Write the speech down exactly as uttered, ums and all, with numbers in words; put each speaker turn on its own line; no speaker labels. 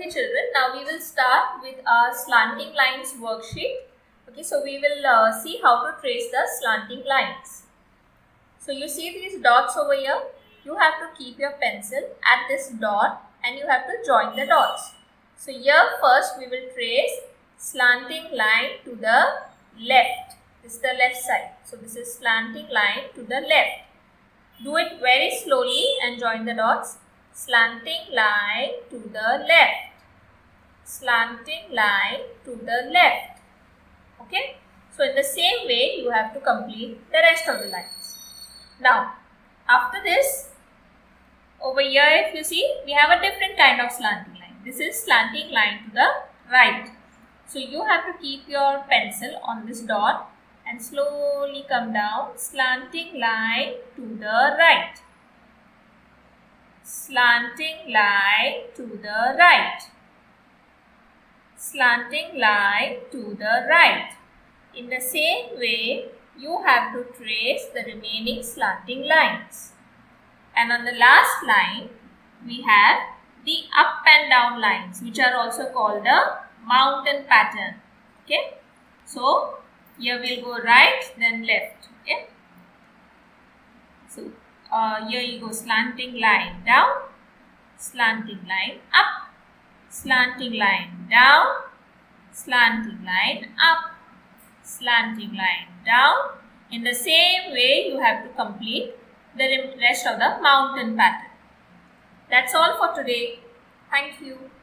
Okay children, now we will start with our slanting lines worksheet. Okay, so we will uh, see how to trace the slanting lines. So you see these dots over here, you have to keep your pencil at this dot and you have to join the dots. So here first we will trace slanting line to the left. This is the left side. So this is slanting line to the left. Do it very slowly and join the dots. Slanting line to the left. Slanting line to the left. Okay. So in the same way you have to complete the rest of the lines. Now after this, over here if you see, we have a different kind of slanting line. This is slanting line to the right. So you have to keep your pencil on this dot and slowly come down. Slanting line to the right. Slanting line to the right. Slanting line to the right. In the same way, you have to trace the remaining slanting lines. And on the last line, we have the up and down lines, which are also called the mountain pattern. Okay. So, here we'll go right, then left. Okay. So, uh, here you go slanting line down, slanting line up, slanting line down, slanting line up, slanting line down. In the same way, you have to complete the rest of the mountain pattern. That's all for today. Thank you.